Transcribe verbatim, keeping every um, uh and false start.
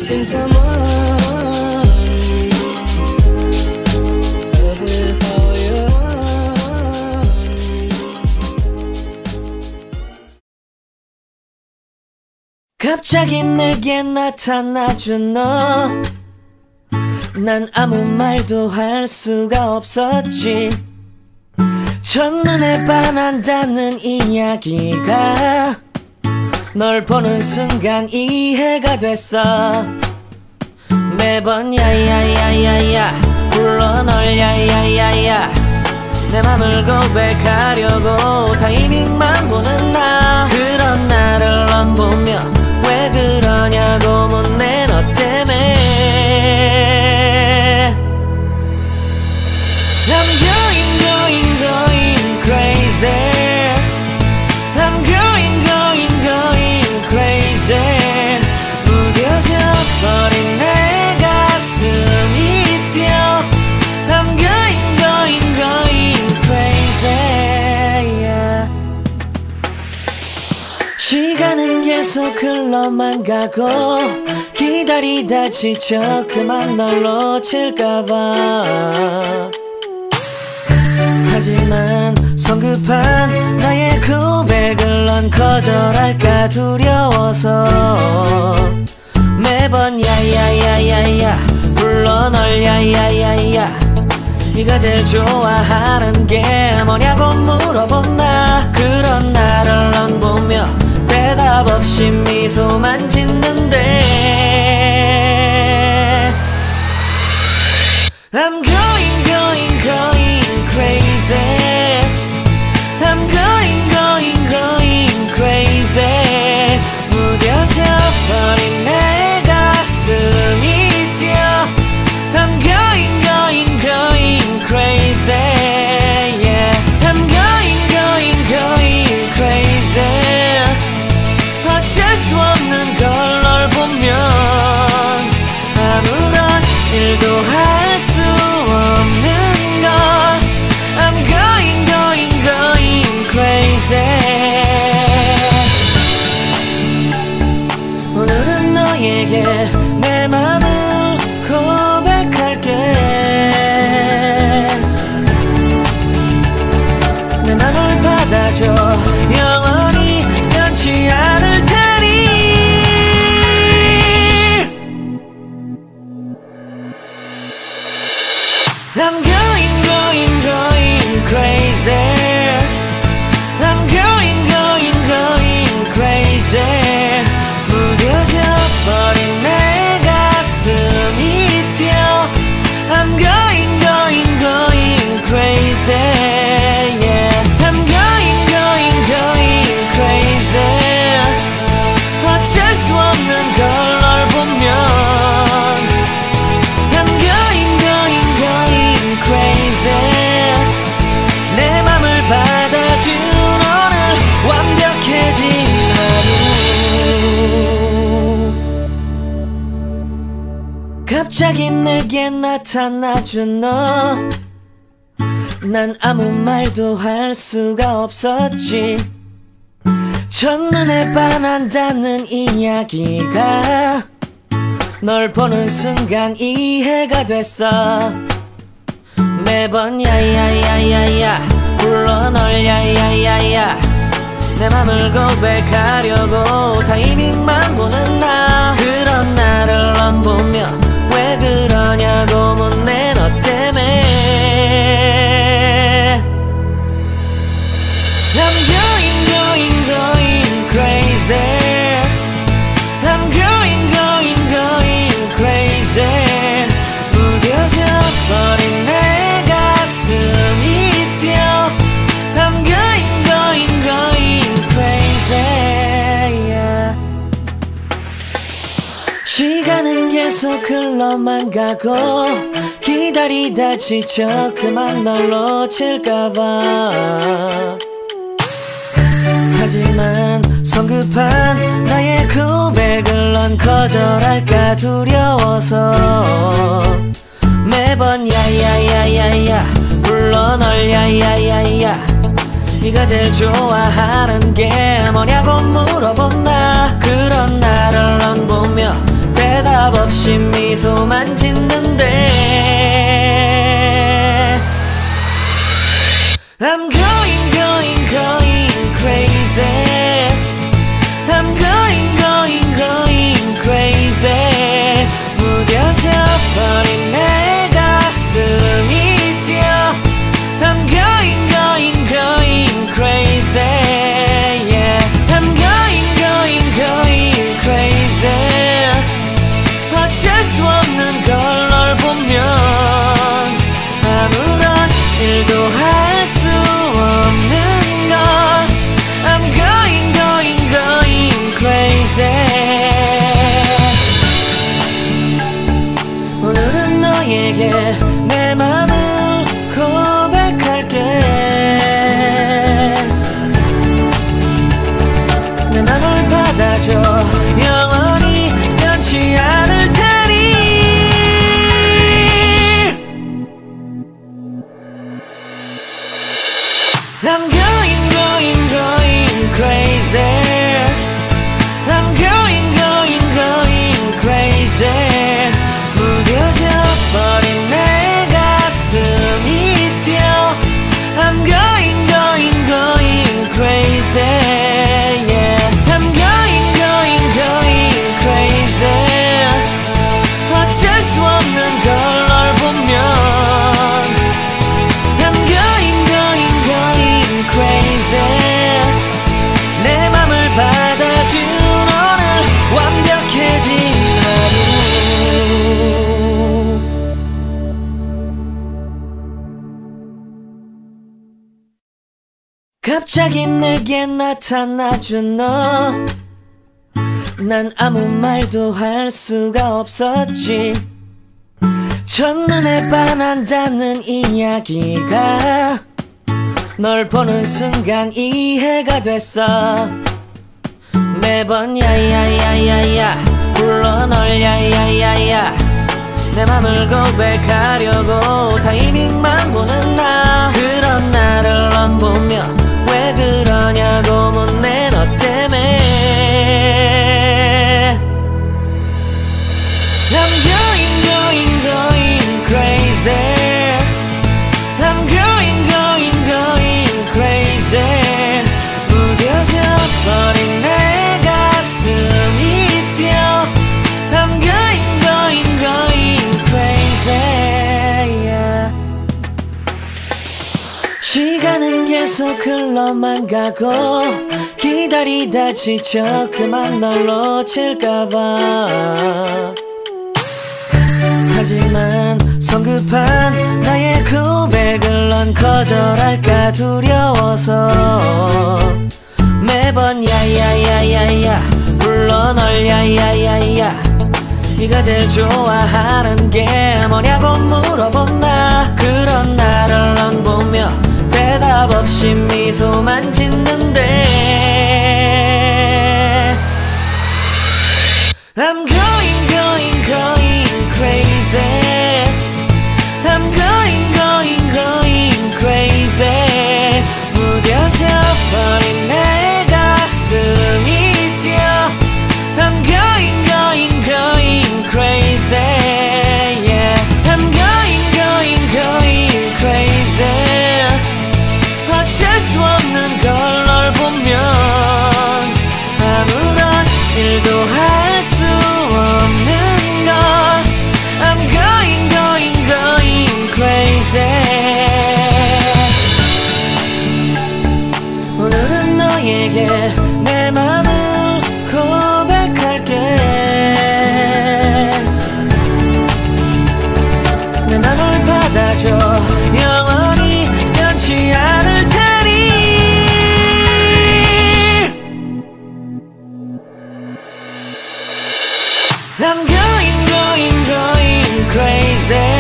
missing someone. 갑자기 내게 나타나준 너, 난 아무 말도 할 수가 없었지. 첫눈에 반한다는 이야기가 널 보는 순간 이해가 됐어. 매번 야야야야야 불러 널 야야야야, 내 맘을 고백하려고 타이밍만 보는 나. 그런 나를 넌 보며 왜 그러냐고 묻네. 너 때문에 I'm going going going crazy. I'm going going going crazy. 무뎌져 버린 내 가슴이 뛰어. I'm going going going crazy, yeah. 시간은 계속 흘러만 가고 기다리다 지쳐 그만 널 놓칠까봐. 하지만 성급한 나의 고백을 넌 거절할까 두려워서 매번 야야야야야 불러 널 야야야야. 네가 제일 좋아하는 게 뭐냐고 물어본 나. 그런 나를 넌 보며 대답 없이 미소만 짓는데 I'm going going going crazy. I'm going going going crazy. 무뎌져 버린 내 가슴이 뛰어. I'm going going going crazy, yeah. I'm going going going crazy. 어쩔 수 없는 걸 널 보면 아무런 일도 할 수 없는 걸. I'm going going going crazy. 오늘은 너에게 내 맘을 고백할게. 내 맘을 받아줘. 영원히 변치 않을 테니. I'm going going going crazy. I'm going going going crazy. 무뎌져 버린 내 가슴이 뛰어. I'm going going going crazy, yeah. I'm going going going crazy. 어쩔 수 없는 걸 널 보면 I'm going going going crazy. 내 맘을 받아준 오늘 완벽해진 하루. 갑자기 내게 나타나준 너, 난 아무 말도 할 수가 없었지. 첫눈에 반한다는 이야기가 널 보는 순간 이해가 됐어. 매번 야야야야야 불러 널 야야야야, 내 맘을 고백하려고 타이밍만 보는 나. 그런 나를 넌 보며 왜 그러냐고 묻네. 너 때문에 I'm going going going crazy. I'm going going going crazy. 무뎌져 버린 내 가슴이 뛰어. I'm going going going crazy, yeah. 시간은 계속 흘러만 가고 기다리다 지쳐 그만 널 놓칠까봐. 하지만 성급한 나의 고백을 넌 거절할까 두려워서 매번 야야야야야 불러 널 야야야야. 네가 제일 좋아하는 게 뭐냐고 물어본 나. 그런 나를 넌 보며 대답 없이 미소만 짓는데 I'm going going going crazy I'm going going going crazy 무뎌져 버린 내 가슴이 뛰어 I'm going going going crazy yeah I'm going going going crazy 어쩔 수 없는 걸 널 보면 아무런 일도 할 수 없는 걸 I'm going going going crazy 오늘은 너에게 내 맘을 고백할게 내 맘을 받아줘 영원히 변치 않을 테니 I'm going going going crazy I'm going going going crazy 무뎌져 버린 내 가슴이 뛰어 I'm going going going crazy yeah I'm going going going crazy 어쩔 수 없는 걸 널 보면 I'm going going going crazy 내 맘을 받아준 오늘 완벽해진 하루 갑자기 내게 나타나준 너 난 아무 말도 할 수가 없었지 첫눈에 반한다는 이야기가 널 보는 순간 이해가 됐어 매번 야야야야야 불러 널 야야야야 내 맘을 고백하려고 타이밍만 보는 나 그런 나를 넌 보며 왜 그러냐고 묻네 너 때문에 I'm going going going crazy I'm going going going crazy 무뎌져 버린 내 가슴이 뛰어 I'm going going going crazy yeah. 시간은 계속 흘러만 가고 기다리다 지쳐 그만 널 놓칠까봐 하지만 성급한 나의 고백을 넌 거절할까 두려워서 매번 야야야야야 불러 널 야야야야 네가 제일 좋아하는 게 뭐냐고 물어본 나 그런 나를 넌 보며 대답 없이 미소만 짓는데 I'm going going going crazy I'm going going going crazy 무뎌져 버린 내 가슴이 뛰어 I'm going going going crazy yeah I'm going going going crazy 어쩔 수 없는 걸 널 보면 아무런 일도 할 수 없는 걸 I'm going going going crazy 오늘은 너에게 내 맘을 고백할게 내 맘을 받아줘 영원히 변치 않을 테니 I'm going going going crazy